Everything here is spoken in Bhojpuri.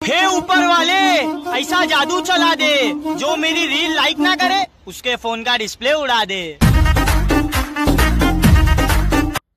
हे ऊपर वाले, ऐसा जादू चला दे जो मेरी रील लाइक ना करे उसके फोन का डिस्प्ले उड़ा दे।